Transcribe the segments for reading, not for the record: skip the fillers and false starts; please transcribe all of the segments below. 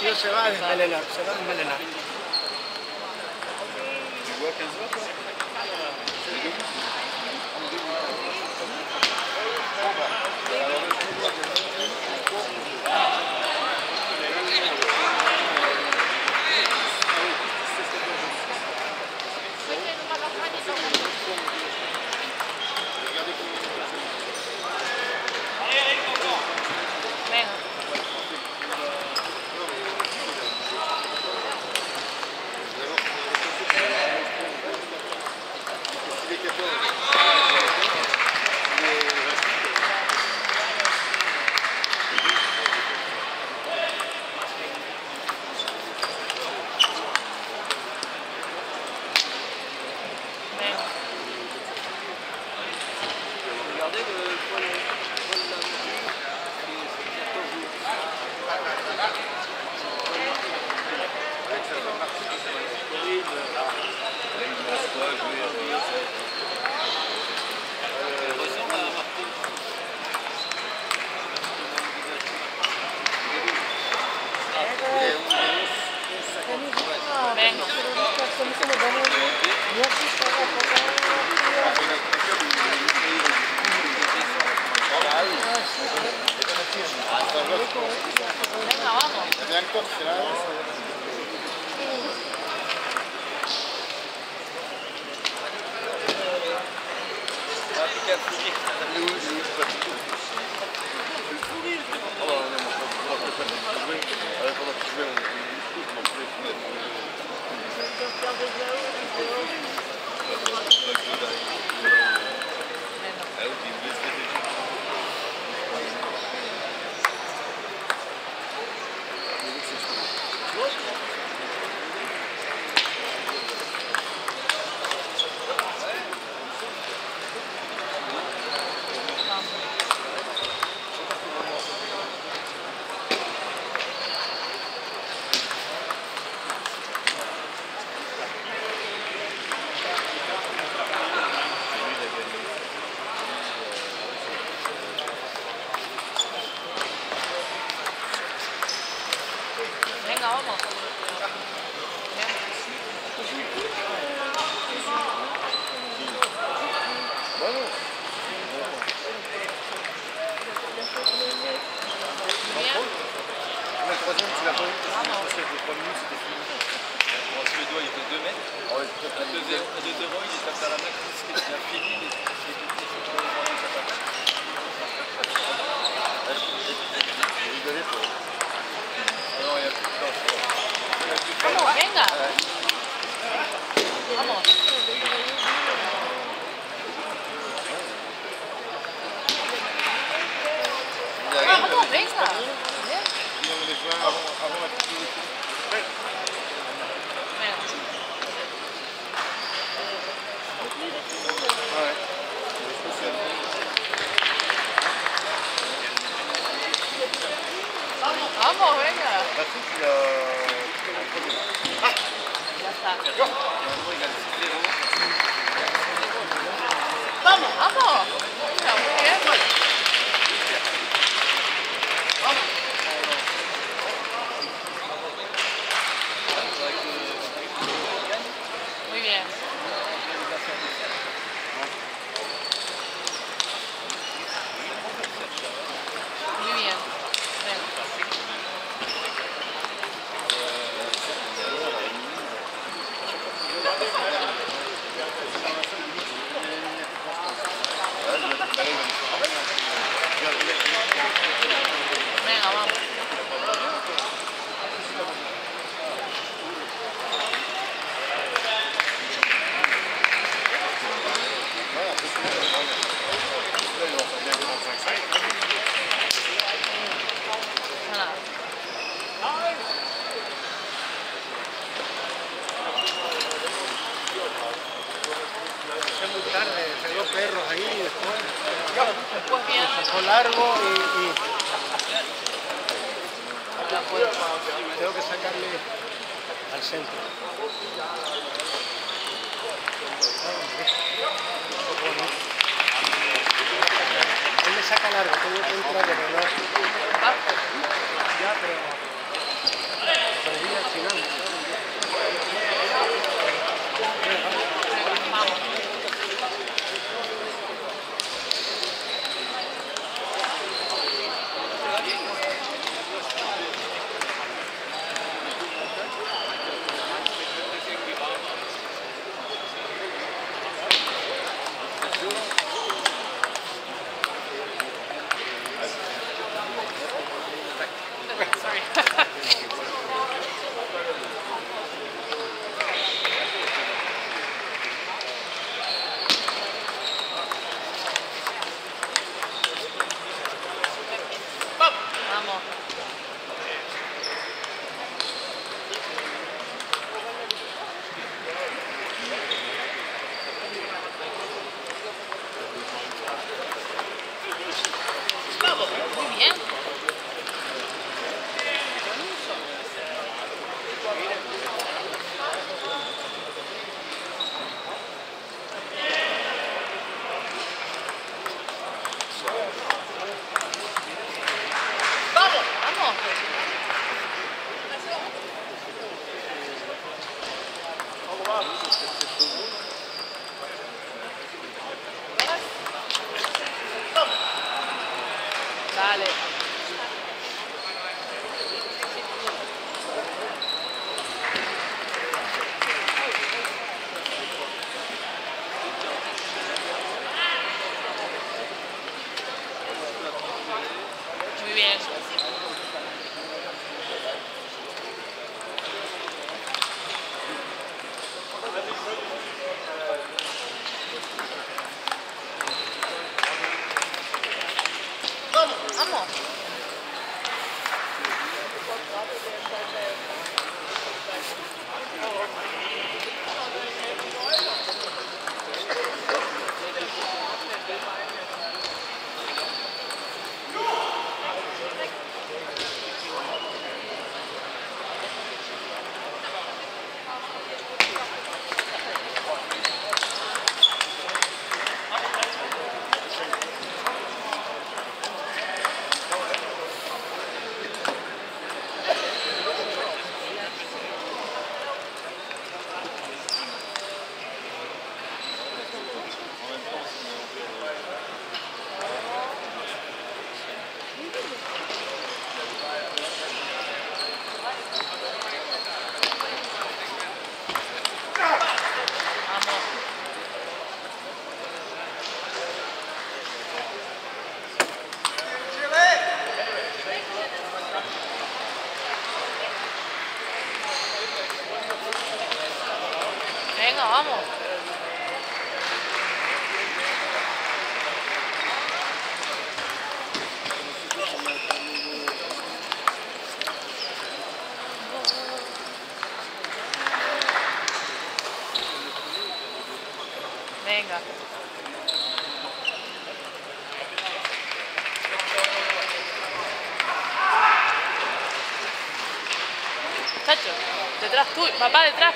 líquido se va a desmelenar, se va a desmelenar. Tu bois 15 heures, toi? Venga, vamos. Venga, vamos. Le troisième, tu l'as pas eu parce que les 3 minutes c'était fini. En suédois, il fait 2 mètres. À 2-0, il est tapé à la main, il a fini. Non, il y a plus de temps. Vamos, venga. Vamos. Vamos, venga. Vamos, venga. Patrick, il a... Ya está. Il a 6-0. Vamos, vamos. Venga, muy bien. Vamos. Muy bien. Muy bien. Venga, vamos. Es muy tarde, tengo perros ahí y después. Pues bien. Fue largo y tengo que sacarle al centro. Él me saca largo, tengo que entrar de verdad. Ya, pero... bien. Vamos. Venga, vamos. Venga. Chacho, detrás tú, papá detrás.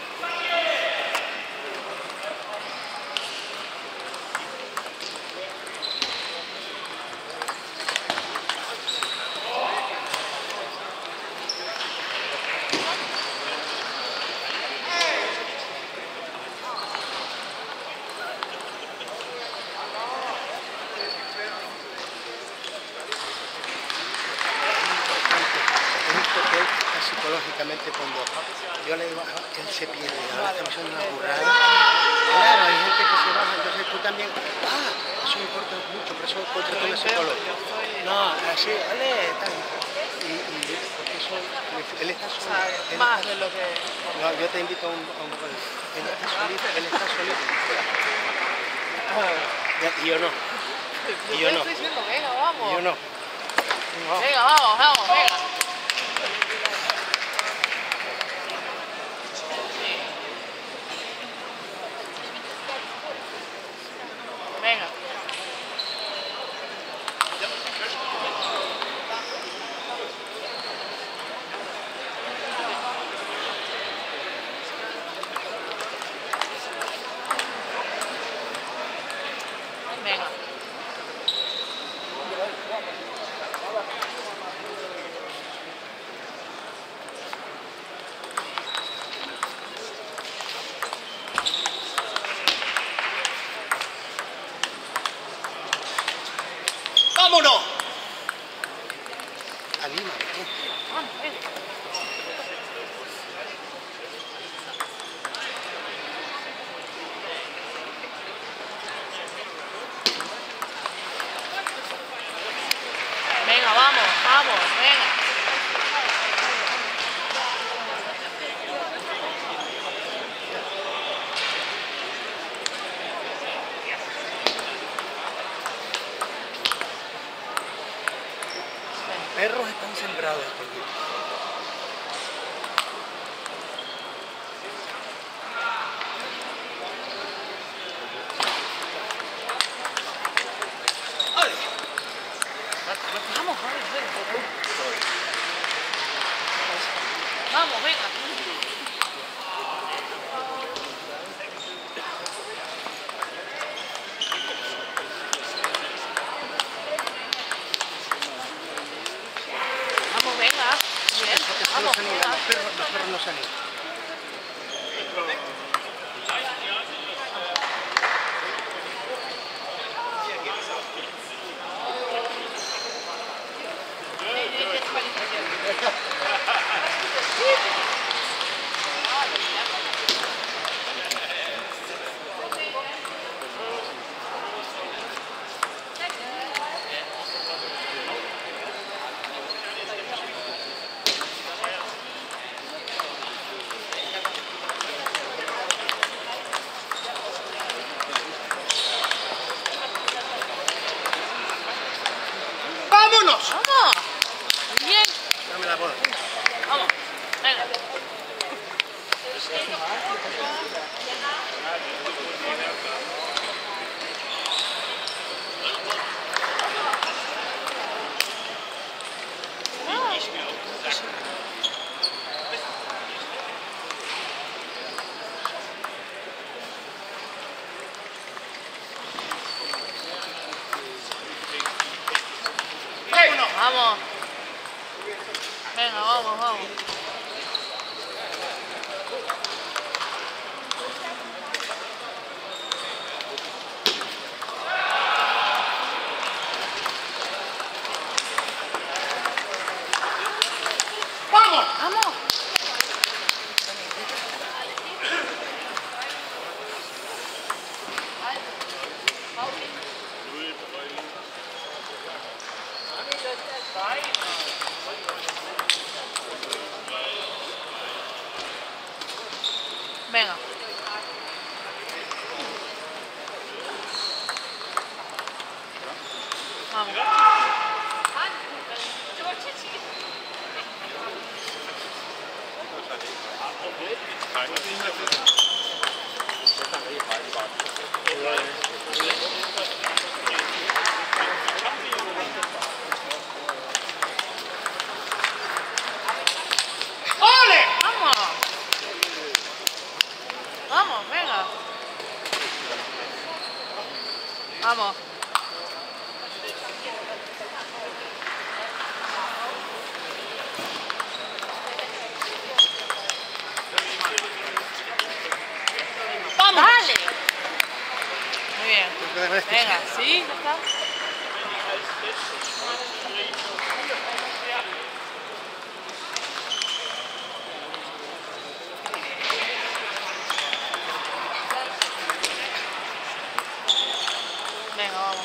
Psicológicamente cuando yo le digo, él se pierde, ahora estamos haciendo una burrada. Claro, hay gente que se baja, entonces tú también, eso me importa mucho, por eso contrato un psicólogo. No, así, vale, tal. Porque eso, él está solo. Más de lo que... No, yo te invito a un él está solito, Y yo no. Y yo no. Estoy diciendo, venga, vamos. Y yo no. Venga, vamos, vamos, venga. Venga. Venga. ¡Vámonos! Anima, Vamos, venga. Venga, vamos, vamos, venga. perros están sembrados por aquí. Vamos, vamos, venga. Vamos, venga. Bien, vamos, venga. Los perros no salen. Vamos. Venga, vamos, vamos. ¡Vamos! Vamos. Venga. Vamos. ¡Ole! Vamos. Vamos, venga. Vamos. Vamos. Dale. Muy bien. Venga, sí, ya está. Venga, vamos.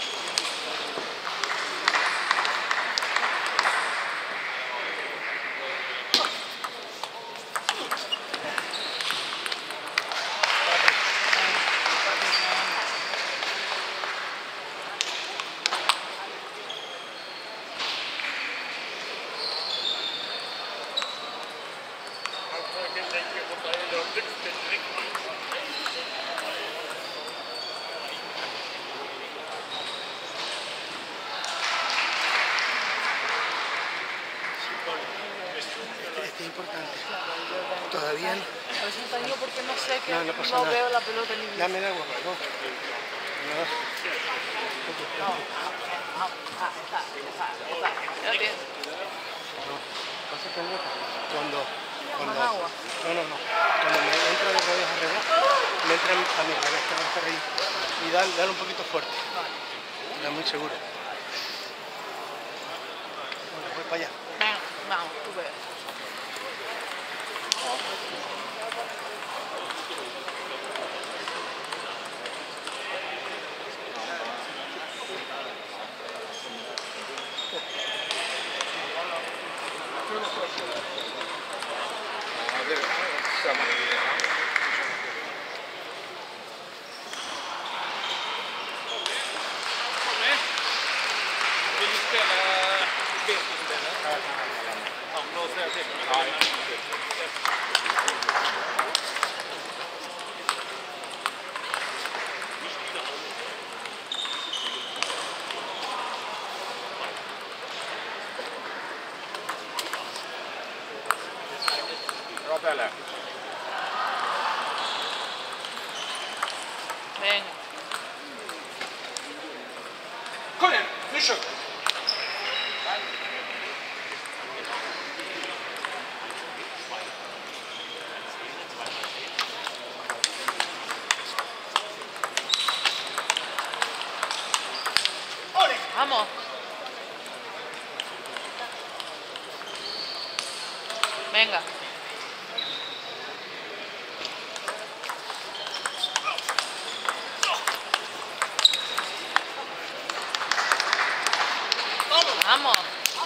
Este es importante. Todavía no. Lo siento yo porque no sé que No pasa no nada. veo la pelota ni bien. Dame el agua, por favor. Ya tienes. Pasa que cuando Más agua. no. Cuando me entra de rodillas al revés, me entra a mi revés, que va a estar ahí. Y dale un poquito fuerte. Está muy seguro. Bueno, voy para allá. Venga, vamos, tú ves. Venga. Colin, Bishop. Vamos. Venga. Vamos.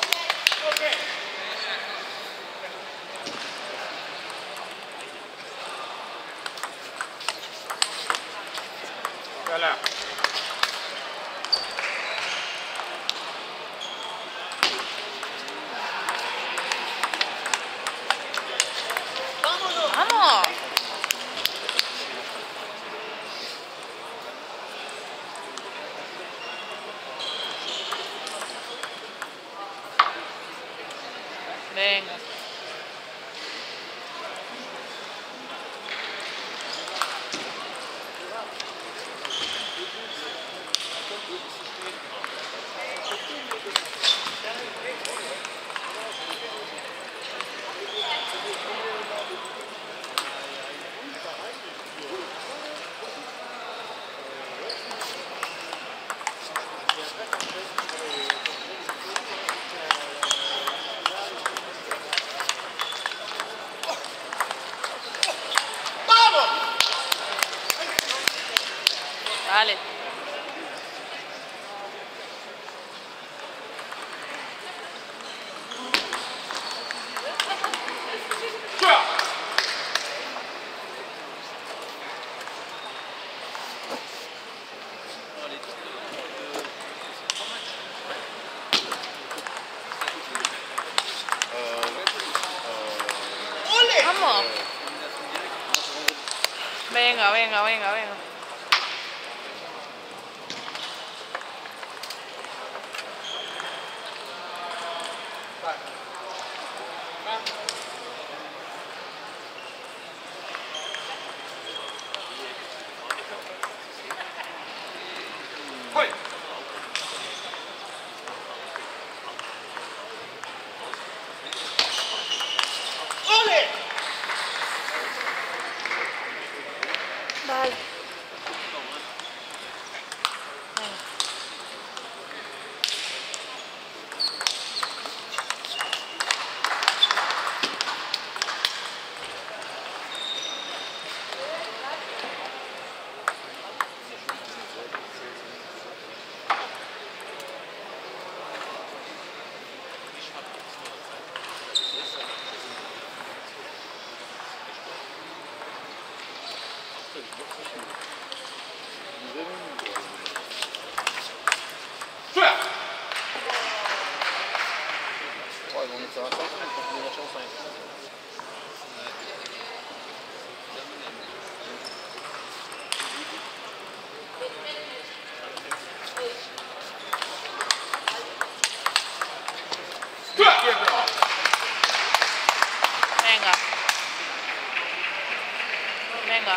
Vamos. Venga. Venga, venga, venga, venga. Vale. Ouais, on est sur un centre, on continue la chance. Venga. Venga.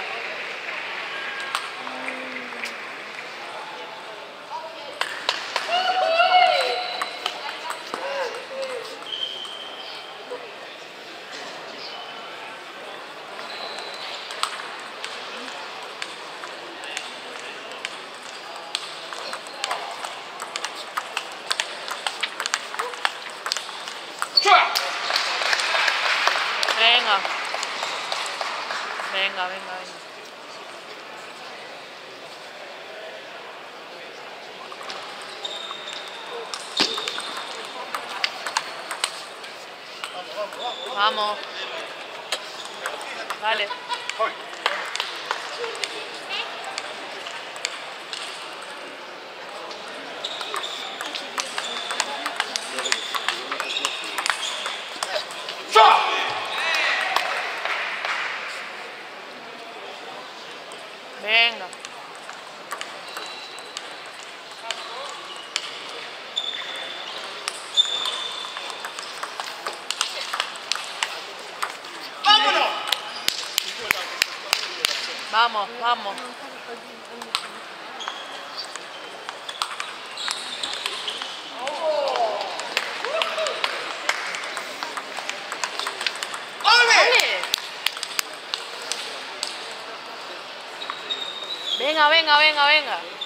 Venga. Venga, venga, venga. Vamos. Vale. Venga. Vamos, vamos. ¡Ole! Venga, venga, venga, venga.